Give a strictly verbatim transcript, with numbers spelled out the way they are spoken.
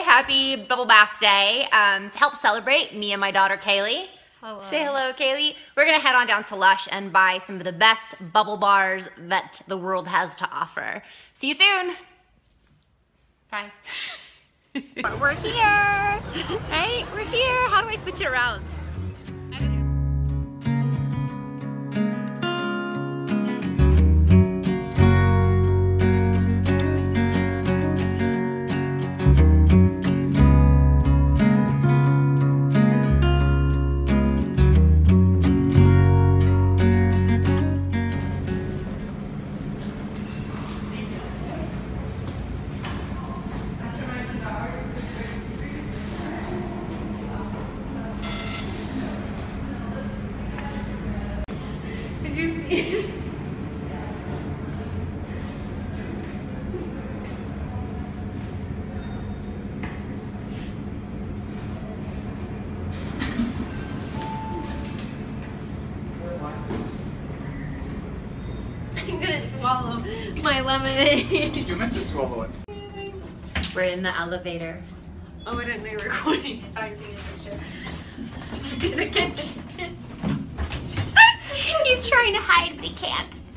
happy bubble bath day. Um, to help celebrate, me and my daughter Kaylee. Hello. Say hello, Kaylee. We're gonna head on down to Lush and buy some of the best bubble bars that the world has to offer. See you soon. Bye. We're here. Hey, we're here. How do I switch it around? Did you see? I'm gonna swallow my lemonade. You meant to swallow it. We're in the elevator. Oh, I didn't know you were recording. I thought you were taking a picture. In the kitchen. He's trying to hide, but he can't.